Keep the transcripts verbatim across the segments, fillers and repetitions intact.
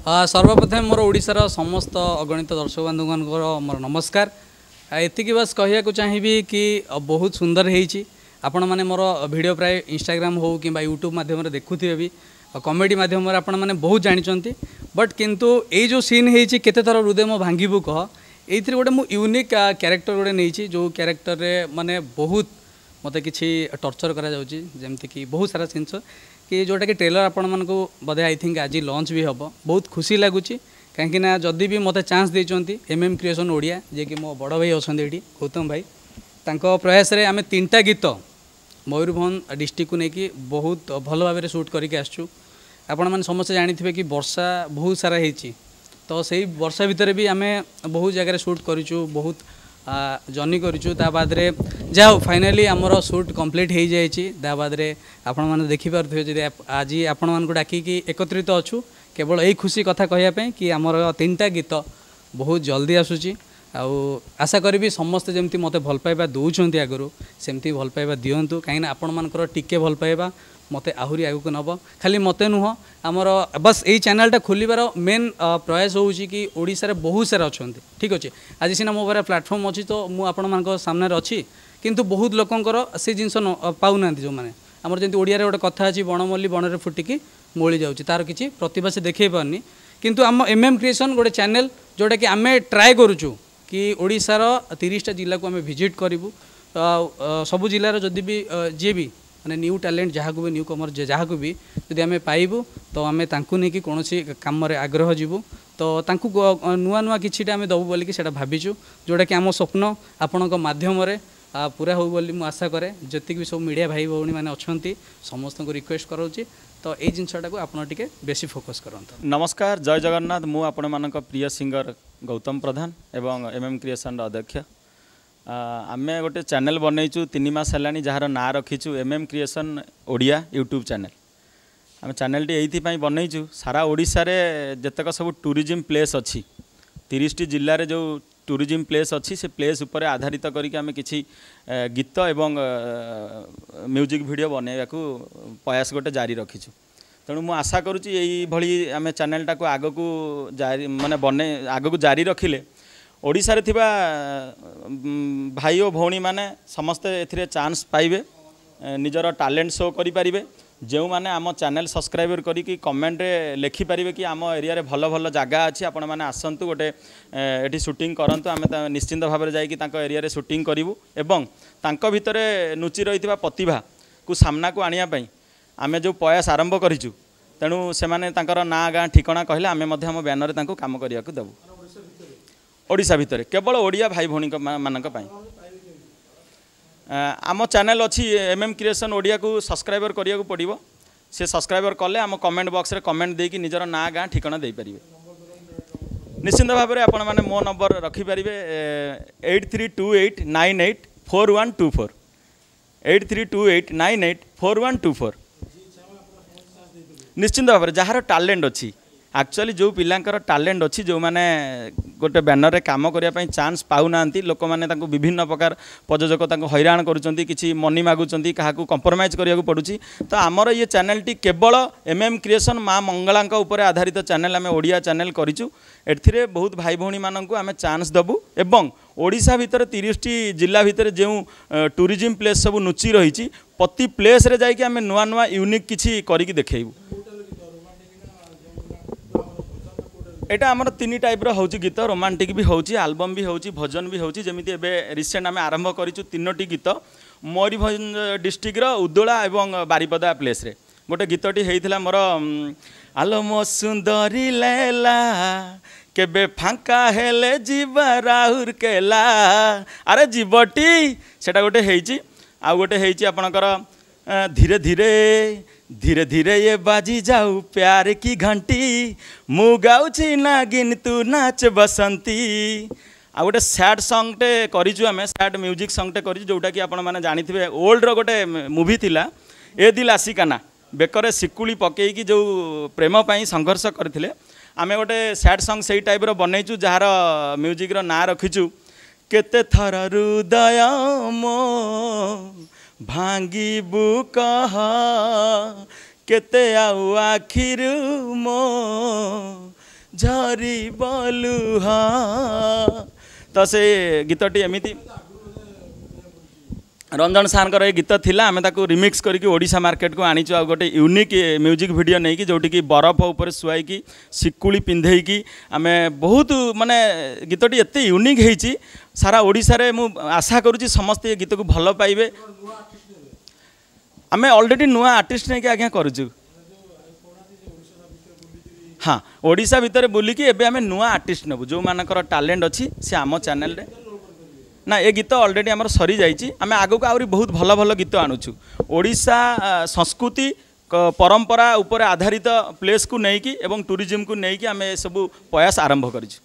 सर्वप्रथम मोर ओडिशार समस्त अगणित दर्शक बंधु मोर नमस्कार। एतिकी बस कहया चाहिए कि बहुत सुंदर होती आपण मैंने मोर वीडियो प्राय इंस्टाग्राम हो कि यूट्यूब माध्यम देखुए भी कॉमेडी माध्यम आपण मैंने बहुत जानी बट किंतु ये जो सीन होती केते थर हृदय मो भांगू कह ये गोटे मुझे यूनिक क्यारेक्टर गोटे नहीं जो क्यारेक्टर माने बहुत मत कि टर्चर करमती कि बहुत सारा जिनस कि जोटा कि ट्रेलर आपण मन को बोधे आई थिंक आज लॉन्च भी हम बहुत खुशी लगुच कहीं जदि भी मत चांस देते एम एम क्रिएशन ओडिया जे कि मो बड़ भाई अच्छा ये गौतम भाई तांको प्रयास रे आमे तीनटा गीत मयूरभंज डिस्ट्रिक्ट को लेकिन बहुत भल भाव शूट करके आसचु। आपण मैंने समस्त जानी कि वर्षा बहुत सारा होती तो सही वर्षा भितर भी आमे बहुत जगह शूट करूँ बहुत जर्नी करूँ बाद जाओ फाइनाली आमर शूट कंप्लीट हो जाए बाद आपण मैंने देखिपे जब आज आपण मान डाकिकी एकत्रित अच्छु केवल यही खुशी कथा कहवाई कि आमर तीन टा गीत बहुत जल्दी आसूची आशा करी समस्ते जमती मत भल पाइबा दौरान आगु सेमती भल पाइबा दिंतु कहीं आपण मानकर टिके भल पाइबा मत आहरी आगक नब खाली मत नुह आमर बस यही चैनलटा खोलिबार मेन प्रयास होउची कि ओडिशा रे बहुत सारा अच्छा ठीक अच्छे आज सीना मो पारे प्लाटफर्म अच्छी तो मुझे सामने अच्छी किंतु बहुत लोकंर से जिनस पाऊना जो मैंने आमर जमी ओडिया गोटे कथा अच्छी बणमल्ली बणरे फुटिकी मोली जाऊँगी तार किसी प्रतिभा से देखे पारनी किंतु आम एम एम क्रिएशन गोटे चैनल जोटा कि आम ट्राए करूँ कि ओडिशार तीसटा जिला को आम विजिट करूँ सबू जिलार जदि भी जी भी माने न्यू टैलेंट जहाँ को भी न्यू कमर जहाँ को भी जदि आम पाइबू तो आम तांकु नहीं कि कौन काम आग्रह जीवु तो तांकु नुआ नुआ किछिटा आम दबु बोलिकी सेटा भाविचु जोटा कि आम स्वप्न आपणक माध्यम पूरा हो बोली मु आशा करे जति भी सब मीडिया भाई भौणी मैंने अच्छा समस्त को रिक्वेस्ट करोची तो ये जिनसा को आप बेसी फोकस करते। नमस्कार जय जगन्नाथ मु आपण मानक प्रिय सिंगर गौतम प्रधान एवं एम एम क्रिएशन अध्यक्ष आम गोटे चैनल बनईचु तीन मास है जार ना रखीचु M M creation Odia YouTube channel आम चैनल टी ये बनईचु सारा ओडिशा रे जतक सब टूरिज्म प्लेस अच्छी तीस टी जिले में जो टूरिज्म प्लेस अच्छी से प्लेस उपर आधारित करके आम कि गीत एवं म्यूजिक वीडियो बनैया को प्रयास गोटे जारी रखीचु तेणु मु आशा करुँची यही भली आम चैनलटा को आग को जारी माने बने आग को जारी रखिले ओडिशा रे थिबा भाई और भौणी माने समस्ते एथिरे चांस पाइबे निजर टैलेंट शो करि पारिबे जो माने आम चैनल सब्सक्राइबर करी कमेंट रे लिखि पारिबे कि आम एरिया रे भल भल जगह अच्छी आपण माने आसंतु गोटे एठी शूटिंग करंतु आमे निश्चिंत भाव में जाइए तांको एरिया रे शूटिंग करिवु एवं तांको भितरे नुचि रहितबा प्रतिभा को सामना को आनिया पई आमे जो प्रयास आरंभ करिचु तेणु से माने तांकर ना गाँ ठिकाना कहले आमे मध्ये हम बैनर तांको काम करिया को देबु ओडिशा भितर केवल ओडिया भाई भौणी मानक पाई आम चैनल अच्छी एम एम क्रिएशन ओडिया को सब्सक्राइबर करिया को पड़िबो से सब्सक्राइबर कले आम कमेंट बॉक्स रे कमेंट देकी निजर ना गाँ ठिकाना दे पारिबे निश्चिंत भाव में आपण माने मो नंबर रखि पारिबे eight three two eight nine eight four one two four eight three two eight nine eight four one two four निश्चिंत भाव में जार टैलेंट अच्छी एक्चुअली जो पिलांकर टैलेंट अच्छी जो माने गोटे बैनर रे काम करने चांस पाऊना लोक मैंने विभिन्न प्रकार प्रयोजक हैरान करुँच कि मनी मागुंट क्या कंप्रोमाइज करिया पड़ुची तो आमर ये चैनल टी केवल M M creation Maa Mangala उपर आधारित चैनल आम ओडिया चैनल करूँ एथिरे बहुत भाई भौणी मानक आम चांस दबु एवं ओडिशा भितर तीस टी जिला भितर जो टूरिज्म प्लेस सब नुची रही प्रति प्लेस रे जाइए आम नुआ नुआ यूनिक किसी करिकी देखैबु एटा आमर तीन टाइप रो होची गीत रोमांटिक भी होची एल्बम भी होची भजन भी होची जेमिति एबे रिसेंट आम आरंभ करिचु तीनोटी गीत मयूरभंज डिस्ट्रिक्ट रो उदोला एवं बारिपदा प्लेस रे गोटे गीतटी हेइथिला मोर आलो मो सुंदरी लैला केबे फांका हेले जीवा राहुर केला अरे जीवटी सेटा गोटे हेइची आ गोटे हेइची आपनकर धीरे धीरे धीरे धीरे ये बाजी जाऊ प्यार की घंटी मु गाउछि नागिन तू नाच बसंती आ गोटे सैड सॉन्ग टे करिछु आमे सैड म्यूजिक सॉन्ग टे करिछु जोटा कि आपण माने जानिथिबे ओल्ड रो गोटे मूवी थिला ए दिल आशिकाना बेकरे सिकुली पकेई कि जो प्रेम पई संघर्ष करथिले आमे गोटे सैड सॉन्ग सेही टाइप रो बनैछु जहार म्यूजिक रो ना रखिछु केते थर हृदय मो भांगीबू कह केते आउ आखिर मो झरी बलुहा तो से गीतटी एमती रंजन सार ये गीत थिला आमे ताको रिमिक्स करके ओडिशा मार्केट को आनीचु आ गोटे यूनिक म्यूजिक वीडियो नहीं कि जोटी की बरफ ऊपर शुआई की शिकुली पिंधे की आमे बहुत माने गीतटी एते यूनिक होईची सारा ओडिशा रे मु आशा करूची समस्त ये गीत को भल पाइबे आमे ऑलरेडी नुआ आर्टिस्ट नहीं कि आज्ञा करूचु हाँ ओडिशा भितर बुलिकी एबे आमे नुआ आर्टिस्ट नेबु जो मानकर टैलेंट अच्छी से आम चैनल रे ना ये गीत ऑलरेडी आमर सरी जाइए आम आग को आहरी बहुत भल भल गीत आणुचु ओडिशा संस्कृति परंपरा उपर आधारित प्लेस को लेकिन एवं टूरिज्म को लेकिन आम सब प्रयास आरंभ करिछु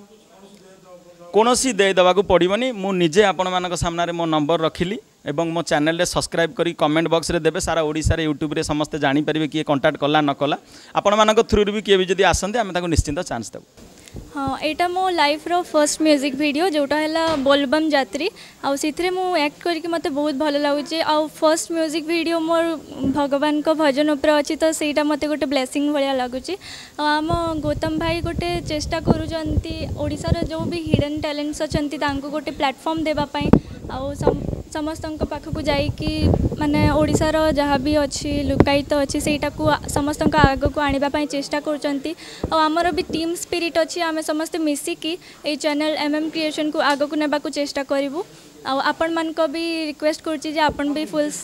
कौनसी दे देवा पड़ोनी मु निजे आपण मान सामने मो नंबर रखिली एवं मो चैनल रे सब्सक्राइब करी कमेंट बॉक्स रे देबे सारा ओडिशा रे यूट्यूब रे समस्त जानि परिबे किए कांटेक्ट कला न कला आपण मान थ्रू भी किए भी जदि आसंते आम ताको निश्चिंत चांस देबो हाँ यहाँ मो लाइफ रो फर्स्ट म्यूजिक वीडियो जोटा है बोलबम जात्री आउ से मु एक्ट करके मते बहुत भल लगुचे आउ फर्स्ट म्यूजिक वीडियो मोर भगवान को भजन उपर अच्छी तो सहीटा मते गोटे ब्लेसिंग भाया लगुचे आम गौतम भाई गोटे चेष्टा करूचंती ओडिशार जो भी हिडन टैलेंट्स अच्छी गोटे प्लेटफॉर्म देवाई आउ समस्त पाखक जाइकी माने ओडिशार जहाँ भी अच्छी लुकायित अच्छी सेटा को समस्त आग को आने चेष्टा करुँच आमर भी टीम स्पिरिट अच्छी आम समस्ते मिसिकी ये चैनल एमएम क्रिएशन को आग को नेबा को चेष्टा करूँ आपण मान को भी रिक्वेस्ट करुँची आपण भी फुल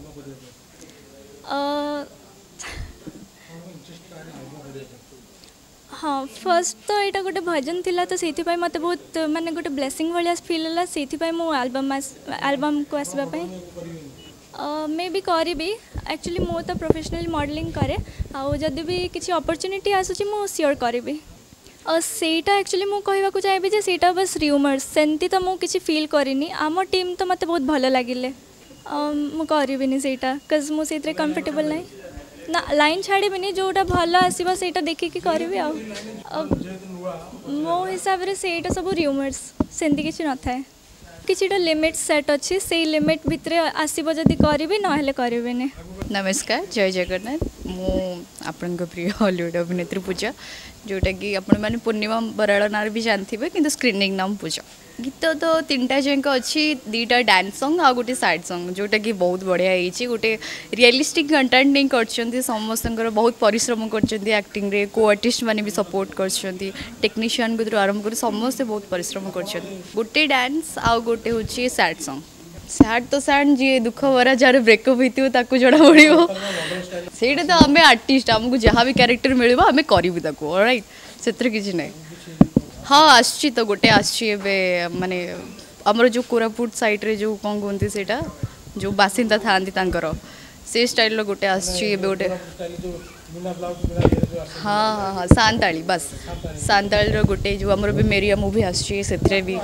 हाँ फर्स्ट तो यहाँ गोटे भजन थिला तो से मत बहुत माने गोटे ब्लेसिंग भाया फिल है से एल्बम एल्बम को आसवाई मे भी करी एक्चुअली मो तो प्रोफेशनल मॉडलिंग करे आउ जदि भी किसी अपॉर्चुनिटी आसूची मो सियोर करी सेटा एक्चुअली मु कहवाक चाहिए जे सेटा बस र्यूमर्स सेमती तो मुझे किसी फील करनी आम टीम तो मत बहुत भल लगिले मु करिबिनी सेटा बिकज मु सेतरे कंफर्टेबल नहीं ना लाइन छाड़बी जोटा भल आसो से देखिकी करी मो हिसाब से सब र्यूमर्स सेमती किसी न थाए किसी लिमिट सेट अच्छी से लिमिट भितर आसो जदि करी ना करें नमस्कार जय जगन्नाथ मु आपण प्रिय हॉलीवुड अभिनेत्री पूजा जोटा कि आपण मैंने पूर्णिमा बराड़ ना भी जानते कि स्क्रीनिंग नाम पूजा गीत तो तीन टा जाक अच्छी दीटा डांस सॉन्ग आ गोटे सैड सॉन्ग जोटा कि बहुत बढ़िया होती गोटे रियलिस्टिक कंटेंट नहीं कर समस्त बहुत परिश्रम कर एक्टिंग रे को आर्टिस्ट मैंने भी सपोर्ट कर टेक्नीशियन को आरंभ कर समस्ते बहुत परिश्रम कर गोटे डांस आउ गोटे हूँ सैड सॉन्ग सैड तो सैड जी दुख भरा जार ब्रेकअप होती जना पड़ो से तो आम आर्टिस्ट आमको जहाँ भी कैरेक्टर मिले आम करूँ राइट से किसी ना हाँ आसची तो गोटे आसची माने आमर जो कोरापुट साइड रे जो कौन कहते सेटा जो बासिंदा था से स्टाइल गोटे आसची गोटे हाँ हाँ हाँ सांताली बस सांताली गोटे जो आमर भी मेरिया मूवी आसची से भी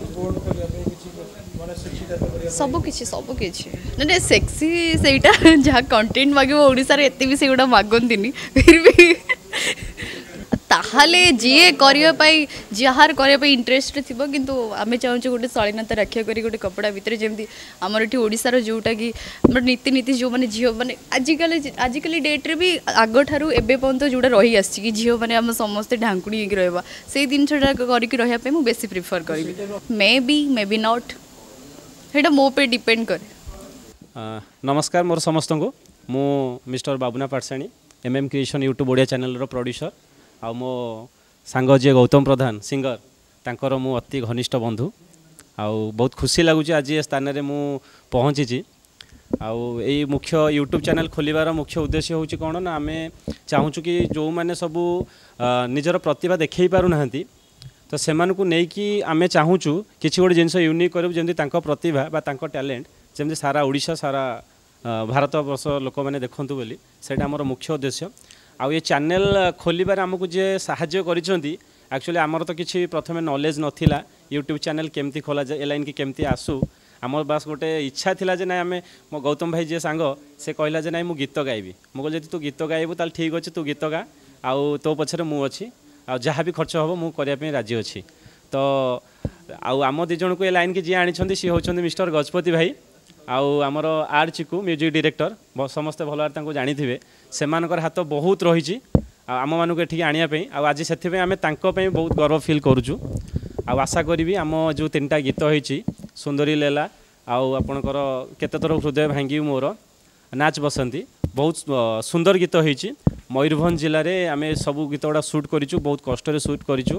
सब किसी सब किसी ना सेक्सी सेटा जहाँ कंटेंट मागे ओडिशा रे एते भी से गोटा मागंती फिर भी ताहाले जी करने जार करने इंटरेस्ट थी किंतु आम चाहूँ गोटे शालीनता रक्षा करी गोटे कपड़ा भितर जमी आमर ये ओडिशार जोटा कि नीति नीति जो मैंने झील मैंने आजिकल आजिकल डेट्रे भी आग ठारू एबे पर्यंत जोटा रही आसी कि झील मैंने आम समस्ते ढांकुड़ी होकर रहा से जिनटा करके रही मुझे बेसी प्रिफर करी may be may be not ये मो पे डिपेंड करे। नमस्कार मोर समस्त को मु mister Babuna Patsani M M creation YouTube Odia channel रो प्रोड्यूसर आ मो सांग जी गौतम प्रधान सिंगर तांकर मु अति घनिष्ठ बंधु आउ बहुत खुशी लगुच आज ये स्थान में मु पहुँची आउ यही मुख्य यूट्यूब चैनल खोलिबार मुख्य उद्देश्य होची कौन ना आम चाहूँ कि जो मैंने सबू निजर प्रतिभा देखई पारुना तो से नहीं कि आम चाहूँ किसी गोटे जिनस यूनिक करूँ जमी प्रतिभा बा टैलेंट जमी सारा ओडिशा सारा भारत वर्ष लोक मैंने देखूँ बोली से मुख्य उद्देश्य आउ ये चैनल खोलिबार आमको जे साहाय्य करिसेंती एक्चुअली आमर तो किसी प्रथम नॉलेज नथिला यूट्यूब चैनल केमती खोला जाए ए लाइन की केमती आसू आमर बास गोटे इच्छा थिला जे ना आम मो गौतम भाई जे सांग से कहला जे ना मु गीत गाइबी मु कहली तू गीत गाइबू ताल ठीक अच्छे तू गीत गा आउ तो पछरे मु अच्छी आ जहाँ भी खर्च हम मु करने राजी अच्छी तो आउ आम दी जन को ए लाइन की जी आनी सी होती मिस्टर गजपति भाई आउ आमर आर चिकू म्यूजिक डायरेक्टर समस्ते भल भाव जानी थे से हाथ बहुत रही आम मानक एठिक आनियापी आज से आम तांको बहुत गर्व फिल करुचु आ आशा करी आम जो तीन टा गीत होती सुंदरी लेला आउ आपणकर केते थर हृदय भांगी मोर नाच बसंती बहुत सुंदर गीत होती मयूरभंज जिले में आम सब गीत गुड़ा सुट करूँ बहुत कष्ट सुट करूँ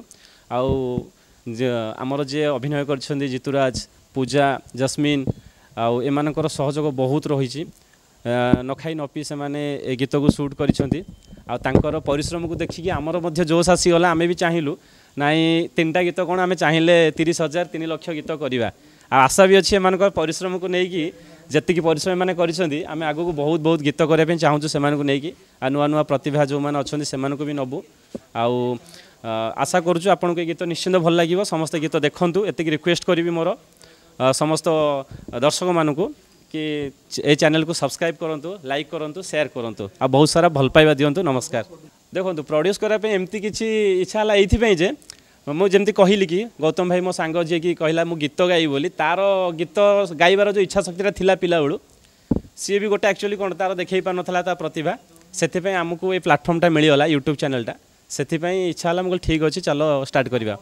आमर जे अभिनय कर जितुराज पूजा जस्मिन आउ एमानकर सहयोग बहुत रही न खाई न पी से ए गीत को सुट कर परिश्रम को देखिकी आमर मध्य जोश आसीगला आम भी चाहिलु नाई तीन टा गीत कौन आम चाहिए तीस हजार तीन लक्ष गीत करवा आशा भी अच्छी एम परिश्रम को लेकिन जी परिश्रम मैंने करें आग को बहुत बहुत गीत करने चाहूँ से आ नुआ नुआ प्रतिभा जो मैंने अच्छा से भी नबू आउ आशा करुँ आपको ये गीत निश्चिंत भल लगे समस्त गीत देखूँ एति रिक्वेस्ट करी मोर समस्त दर्शक मानक कि ए चैनल को सब्सक्राइब करूँ लाइक करूँ शेयर करूँ आ बहुत सारा भल पाइबा दिंतु नमस्कार देखो प्रोड्यूस करने एमती किसी इच्छा है ये मुझे कहली कि गौतम भाई मो सांग जी की कहला मु गीत गाई बोली तार गीत गाइबार जो इच्छा शक्ति थिला पिला बेलू सी भी गोटे एक्चुअली कौन तार देखई पार नाला ता प्रतिभा से आमको ये प्लाटफर्मटा मिलगला यूट्यूब चैनलटा से इच्छा है मुझे ठीक अच्छे चलो स्टार्ट करवा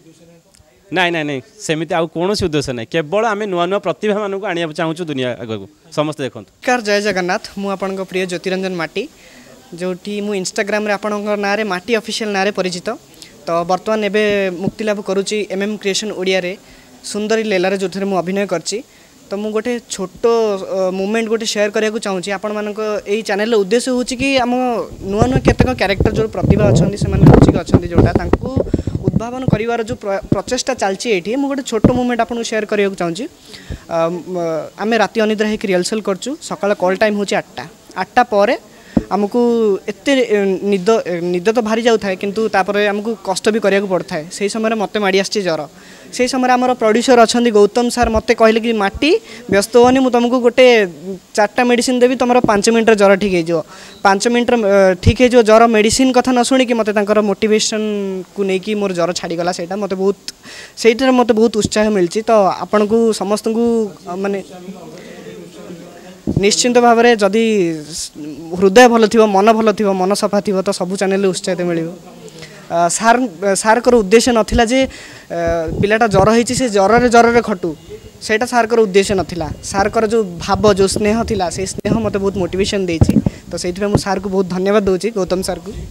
नाई नाई नाई सेमती आउ कौन उद्देश्य ना केवल आम नुआ नुआ प्रतिभा मानक आने चाहूँ दुनिया आग समस्त देखो कार जय जगन्नाथ मु आपन प्रिय ज्योतिरंजन माटी जोटी मु इंस्टाग्राम रे आपन ना रे माटी ऑफिशियल ना रे परिचित तो बर्तमान एबे मुक्ति लाभ करुच्ची एम एम क्रिएशन ओडिया रे सुंदरी लेला रे जो थरे मु अभिनय करची तो मु गोटे छोट मोमेंट गोटे शेयर करने को चाहूँगी आपण मानक एई चैनल उद्देश्य होची कि आम नुआ नुआ केतेक कैरेक्टर जो प्रतिभा अच्छा से लुचिक अच्छा जोटा तांको उद्भावन करिवार जो प्रचेष्टा चलती ये मु गोटे छोट मोमेंट आपको शेयर करने को चाहूँगी आम राति अनिद्रा होकर रिहर्सल करचु सकाळ कॉल टाइम होची आठटा आठटा पर आमको एते निद निद तो भारी जाऊ किंतु तापर आमको कष्ट भी करिया पड़ता है से समय मत माड़ी आसी ज्वर से समय आम प्रोड्यूसर अच्छा गौतम सार मत कहले कि माटी व्यस्त होनी मुझे तुमको गोटे चार्टा मेडिसिन देवी तुम पांच मिनट ज्वर ठीक हो पांच मिनट ठीक हो ज्वर मेडिसिन कथा न शुणी मत मोटिवेशन को लेकिन मोर ज्वर छाड़ीगला से मत बहुत से मत बहुत उत्साह मिली तो आपण को समस्त को माने निश्चिंत भाव में जदि हृदय भल थी मन भल थी मन सफा थी तो सबू चैनल उत्साहित मिल सार सार कर उद्देश्य नाला जे पिलाटा ज्वर होती से ज्वर ज्वर खटू सेटा सार कर उद्देश्य नाला सार कर जो भाव जो स्नेह थिला से स्नेह मत बहुत मोटिवेशन देछि तो से सार को बहुत धन्यवाद दूसरी गौतम सार को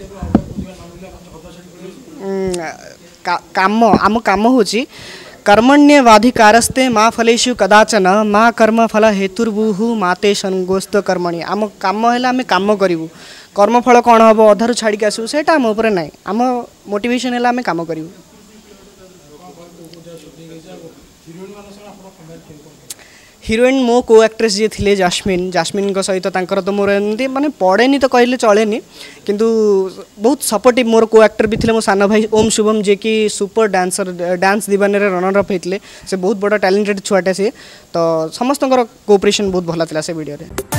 का, काम आम कम हूँ कर्मण्यवाधिकारस्ते माँ फलेषु कदाचन माँ कर्म फल हेतुर्भूः माते संगोस्त कर्मणि आम कम है आम कम करूँ कर्मफल कौन हम अधारू छाड़ी आसू से आम उपर ना आम मोटिवेशन है आम कम करूँ हिरोइन मो को एक्ट्रेस जी थे जास्मिन जास्मिन को सहित तो मोर एमती माने पड़ेनी तो कहले चलेनी किंतु बहुत सपोर्टिव मोर को एक्टर भी थे मो सान भाई ओम शुभम जे कि सुपर डांसर डांस दीवान रे रनर अप होते से बहुत बड़ा टैलेंटेड छुआटे सी तो समस्त कोऑपरेशन बहुत भल था से वीडियो रे।